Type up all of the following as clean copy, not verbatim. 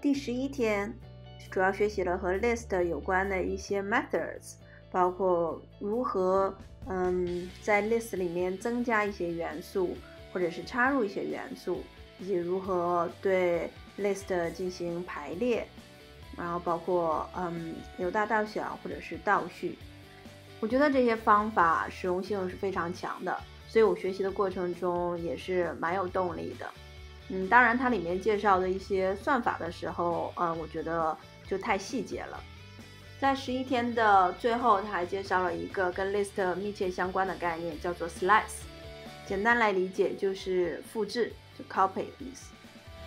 第11天主要学习了和 list 有关的一些 methods， 包括如何在 list 里面增加一些元素，或者是插入一些元素，以及如何对 list 进行排列，然后包括由大到小或者是倒序。我觉得这些方法实用性是非常强的，所以我学习的过程中也是蛮有动力的。当然它里面介绍的一些算法的时候，我觉得就太细节了。在11天的最后，他还介绍了一个跟 list 密切相关的概念，叫做 slice， 简单来理解就是复制，就 copy 的意思。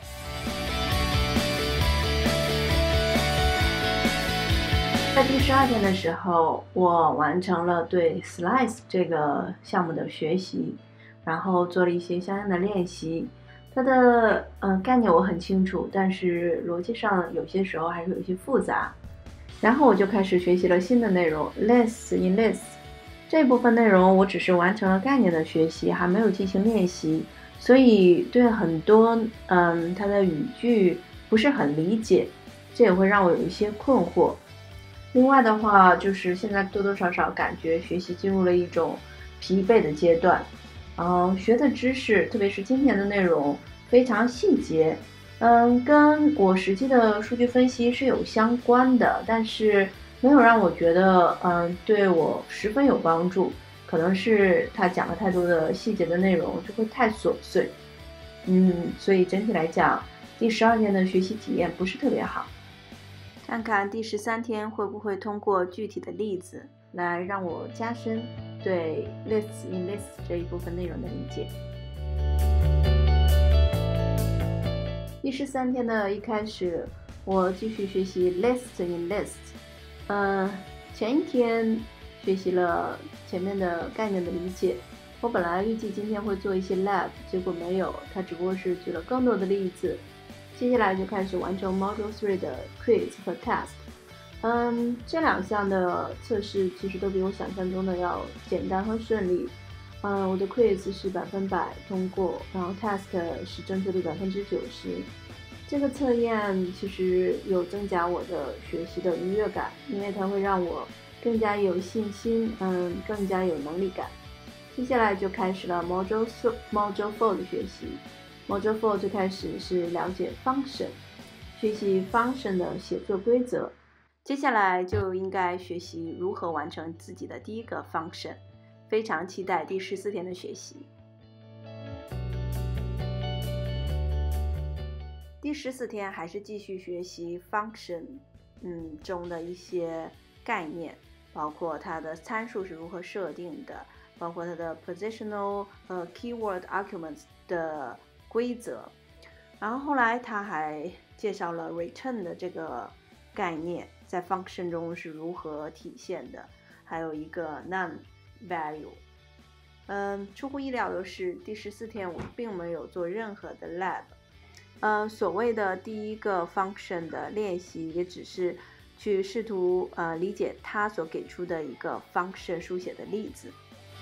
在第12天的时候，我完成了对 slice 这个项目的学习，然后做了一些相应的练习。它的概念我很清楚，但是逻辑上有些时候还是有一些复杂。然后我就开始学习了新的内容 list in list。 这部分内容我只是完成了概念的学习，还没有进行练习，所以对很多它的语句不是很理解，这也会让我有一些困惑。另外的话，就是现在多多少少感觉学习进入了一种疲惫的阶段，学的知识，特别是今天的内容非常细节，跟我实际的数据分析是有相关的，但是没有让我觉得对我十分有帮助，可能是他讲了太多的细节的内容，就会太琐碎，所以整体来讲，第12天的学习体验不是特别好。看看第13天会不会通过具体的例子来让我加深对 lists in lists 这一部分内容的理解。第13天的一开始，我继续学习 lists in lists。前一天学习了前面的概念的理解，我本来预计今天会做一些 lab， 结果没有，它只不过是举了更多的例子。接下来就开始完成 Module 3的 quiz 和 test。这2项的测试其实都比我想象中的要简单和顺利。我的 quiz 是100%通过，然后 test 是正确率90%。这个测验其实有增加我的学习的愉悦感，因为它会让我更加有信心，更加有能力感。接下来就开始了 Module 4的学习。Module 4最开始是了解 function， 学习 function 的写作规则。接下来就应该学习如何完成自己的第一个 function。非常期待第14天的学习。第14天还是继续学习 function 中的一些概念，包括它的参数是如何设定的，包括它的 positional 和 keyword arguments 的规则。然后后来他还介绍了 return 的这个概念在 function 中是如何体现的，还有一个 none value。出乎意料的是，第14天我并没有做任何的 lab。所谓的第一个 function 的练习，也只是去试图理解它所给出的一个 function 书写的例子。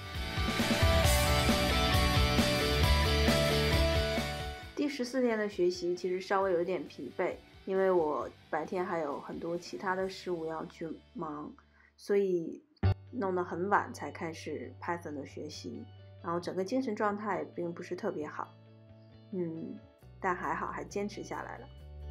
第14天的学习其实稍微有点疲惫，因为我白天还有很多其他的事物要去忙，所以弄得很晚才开始 Python 的学习，然后整个精神状态并不是特别好，但还好还坚持下来了。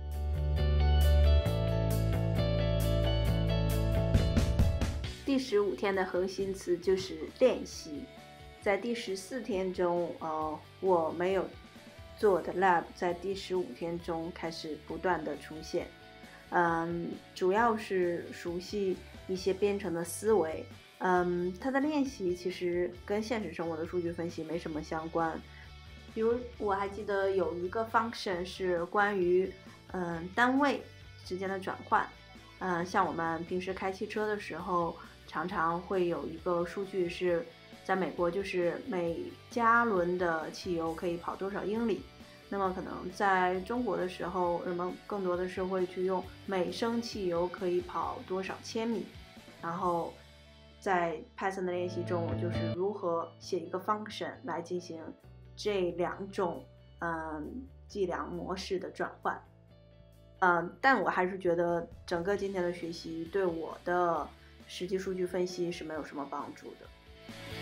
第15天的核心词就是练习。在第14天中，我没有做的 lab 在第15天中开始不断的出现。主要是熟悉一些编程的思维。它的练习其实跟现实生活的数据分析没什么相关。比如我还记得有一个 function 是关于单位之间的转换。像我们平时开汽车的时候，常常会有一个数据是在美国，就是每加仑的汽油可以跑多少英里。那么可能在中国的时候，人们更多的是会去用每升汽油可以跑多少千米。然后在 Python 的练习中，我就是如何写一个 function 来进行这2种计量模式的转换。 但我还是觉得整个今天的学习对我的实际数据分析是没有什么帮助的。